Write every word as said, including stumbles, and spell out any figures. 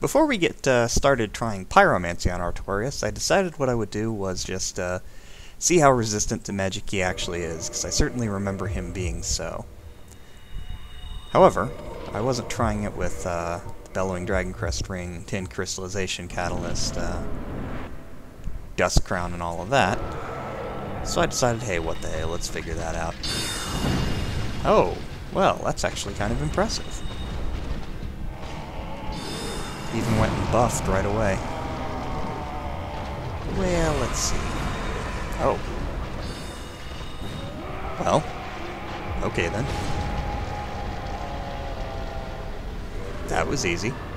Before we get uh, started trying pyromancy on Artorias, I decided what I would do was just uh, see how resistant to magic he actually is, because I certainly remember him being so. However, I wasn't trying it with uh, the Bellowing Dragon Crest Ring, Tin Crystallization Catalyst, uh, Dust Crown, and all of that. So I decided, hey, what the hell, let's figure that out. Oh, well, that's actually kind of impressive. Even went and buffed right away. Well, let's see. Oh. Well, okay then. That was easy.